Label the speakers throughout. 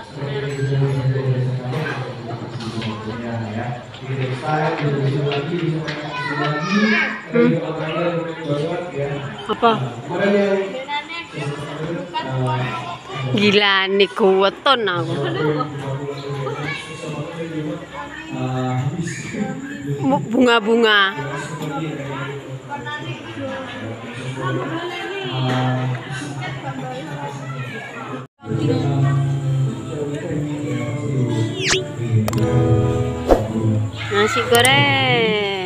Speaker 1: Apa? Gila nih kuweton aku. Bunga-bunga. Nasi goreng.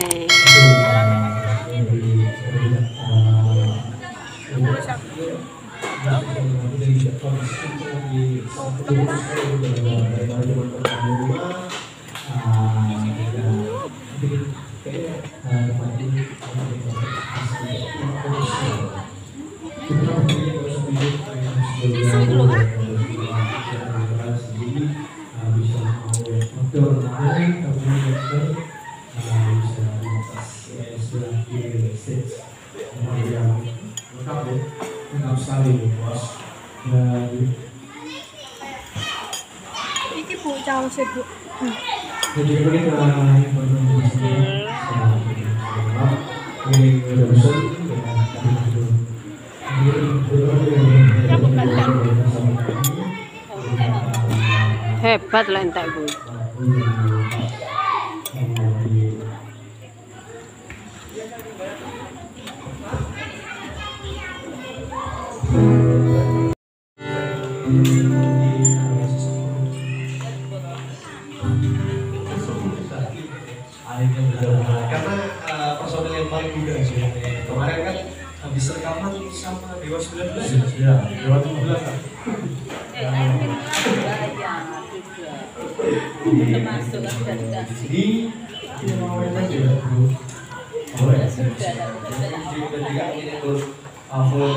Speaker 2: Iki Bu caos Bu.
Speaker 1: Hebat lah entek gue.
Speaker 3: Karena personel yang paling muda sebenarnya. Kemarin kan habis rekaman sama Dewa 19 ya, Dewa 17 kan.
Speaker 4: Termasuk organisasi.
Speaker 3: Ini mau main juga bro. Boleh.
Speaker 4: Sudah
Speaker 3: follow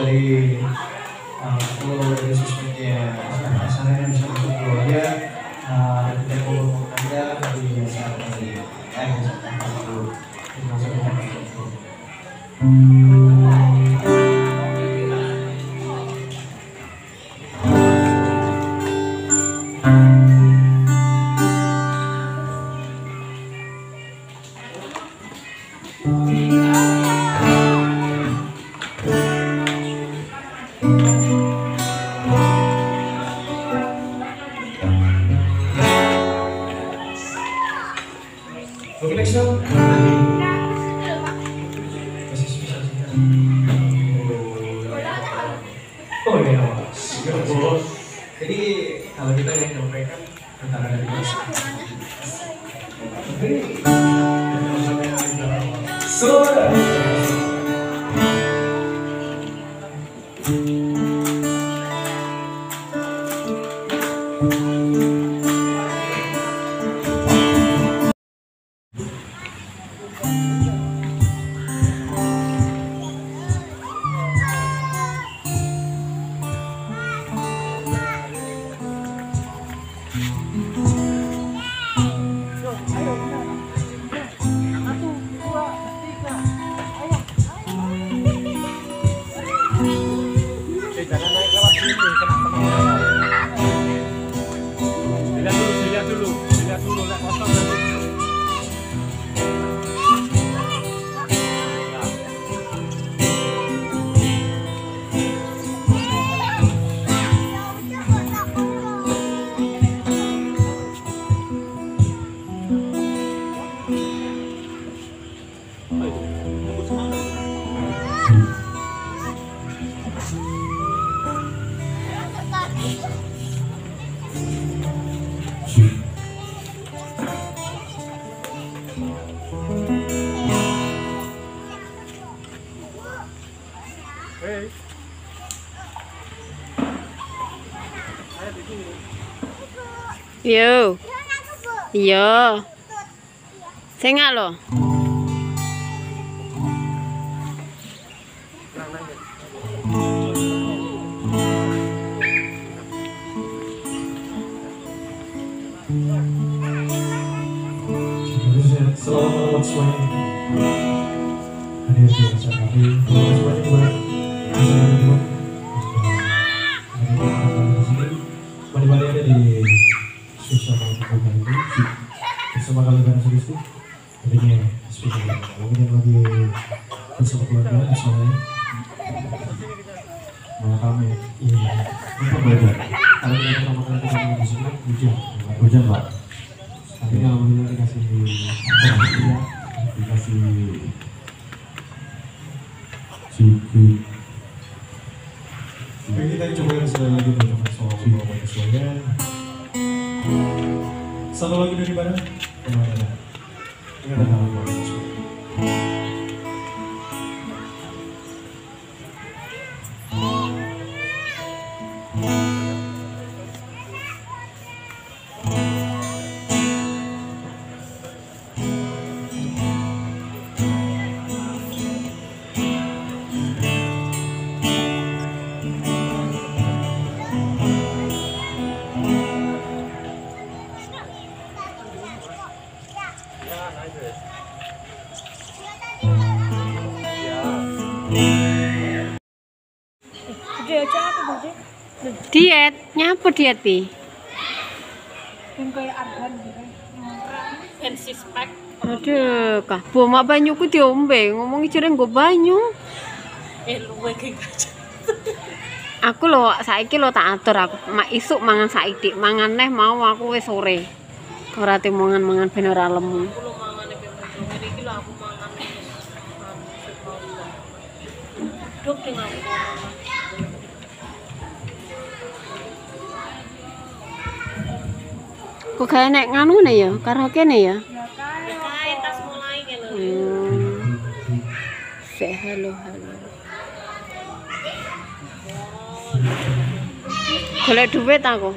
Speaker 3: dari sosmednya sana yang bisa masuk keluarga kita follow aja dari biasa dari misalkan dulu masuk oke, next one. Oh iya, bos. Jadi kalau kita yang nyampaikan antara dari mas. Suara. Dilihat dulu, lihat kosong nanti.
Speaker 1: Yo. Yo. Sengak lo.
Speaker 3: Selamat semuanya. Hadir biasa kami. Semuanya buat mandi-mandi ada di jadi spesial kali ini bersama kalian serius tuh jadinya spesial. Mungkin yang lagi bersama keluarga misalnya malah kami ini untuk belajar. Kalau kita pertama kali ketemu di sini hujan pak. Tapi alhamdulillah dikasih dikasih suku. Oke, kita coba yang sekali lagi untuk soal sesuanya. Satu lagi dari mana? Kemana? Ini ada nama sesuatu.
Speaker 1: Diet, nyapa diet pi?
Speaker 2: Yang kayak argan gitu.
Speaker 4: And six pack.
Speaker 1: Aduh, kah, mak banyuku diombe, ngomongi jarang gue banyu.
Speaker 4: Luwe kayak
Speaker 1: Aku lo saiki lo tak atur aku, mak isuk mangan saiki, mangan neh mau aku wis sore. Ora te mangan-mangan ben ora lemu.
Speaker 4: aku lo mangan iki ngene iki lho aku mangan. Dok dengan aku.
Speaker 1: Kok kayak nek nganu nih ya, karaoke nih ya.
Speaker 4: Kae tas mulai kene.
Speaker 1: Say halo halo. Golek duit aku.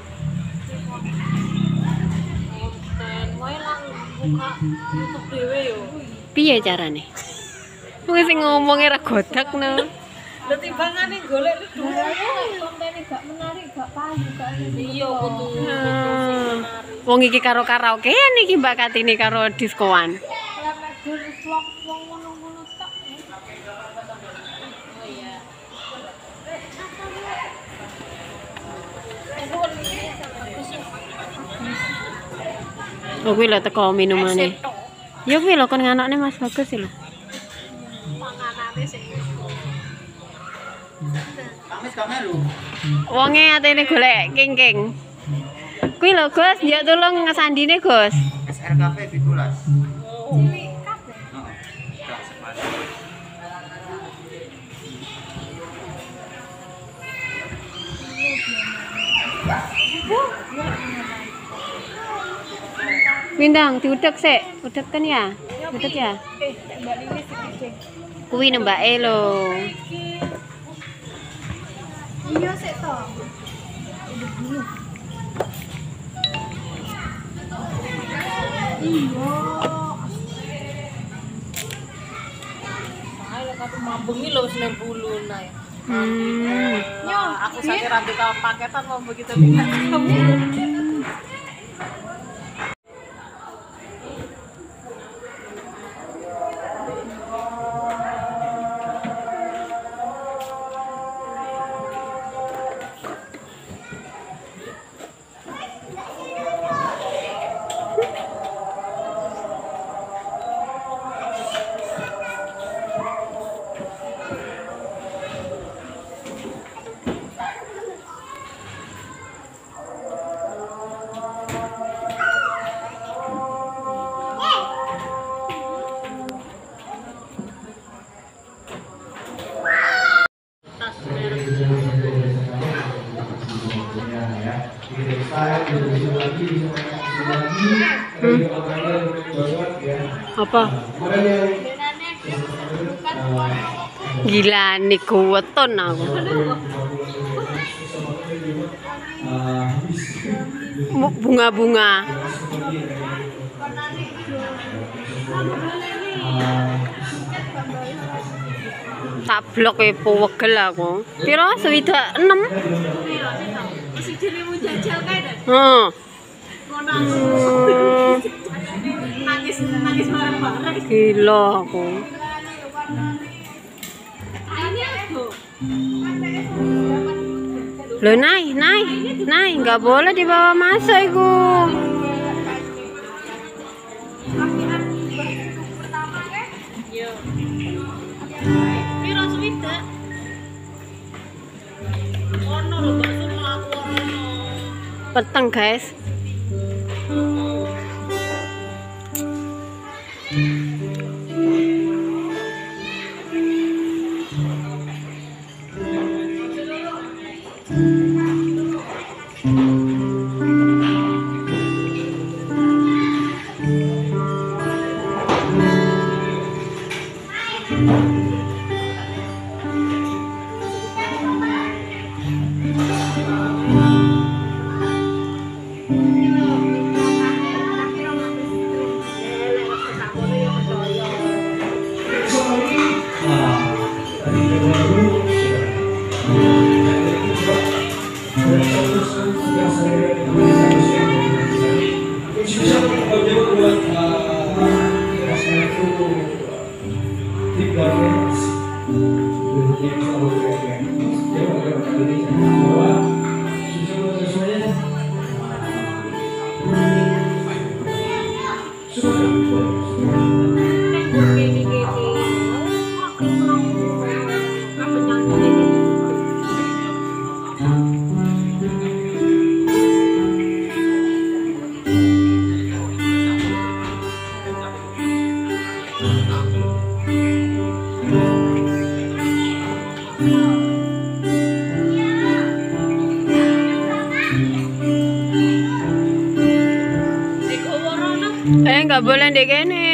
Speaker 4: Dan wae lang buka YouTube dhewe yo.
Speaker 1: Piye carane? Wis ngomongnya ra godakno.
Speaker 4: Lah timbangane golek duit
Speaker 2: Kontene gak menarik, gak payu, gak
Speaker 4: iya betul.
Speaker 1: Wong iki karo karaoke iki Mbak Katini karo diskoan.
Speaker 2: lepek dhewe vlog wong ngono-ngono tok.
Speaker 4: Oh iya.
Speaker 1: Oh kuwi lho teko minumane. Ya kuwi lho kon nganokne Mas Bagus lho.
Speaker 4: Panganane sik.
Speaker 1: Wonge atene golek king-king. Kuwi lho Gus, njuk tulung ngesandine Gus.
Speaker 5: SRKP 17.
Speaker 2: Cilik kabeh.
Speaker 1: Pindang diudek sik, udek kan ya? Udek ya?
Speaker 2: Mbak Lili sik.
Speaker 1: Kuwi nembake lho.
Speaker 2: Iya sik to. Iya.
Speaker 4: Ayo aku mambengi lho 90 nah.
Speaker 1: Hmm.
Speaker 4: Aku sakit rantai kalau paketan mau begitu pindah kamu.
Speaker 1: Apa? Gila nih weton aku. Bunga-bunga. Tak blok wegel aku. Piro? 6.
Speaker 4: Masih dirimu jajal kae dah.
Speaker 1: Heeh.
Speaker 4: Nangis bareng-bareng.
Speaker 1: Gila aku.
Speaker 4: Ini aku.
Speaker 1: Loh, Nay, nggak boleh dibawa masuk iku.
Speaker 4: Yo. Piro swidak? Ono lho bakso mlaku ono.
Speaker 1: Peteng, guys. Nggak boleh deh kene.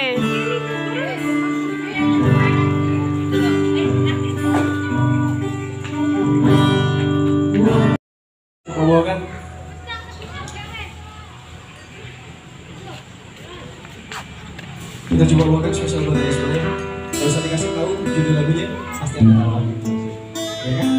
Speaker 3: Bawakan. Kita coba bawakan spesial buat Ais semuanya. Kalau usah dikasih tahu judul lagunya, pasti ada tahu lagi. Ya kan?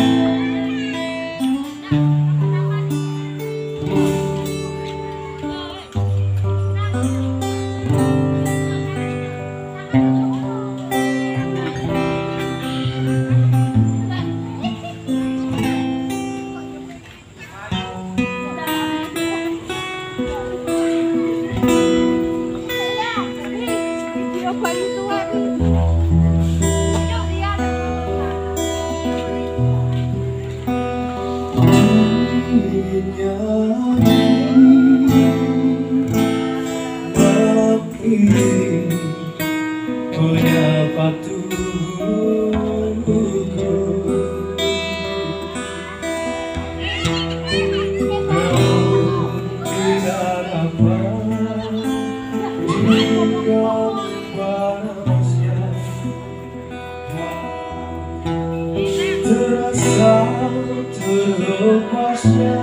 Speaker 3: Terasa terlepasnya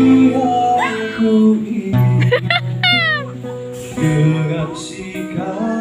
Speaker 3: kelahiranku ini dengan sikap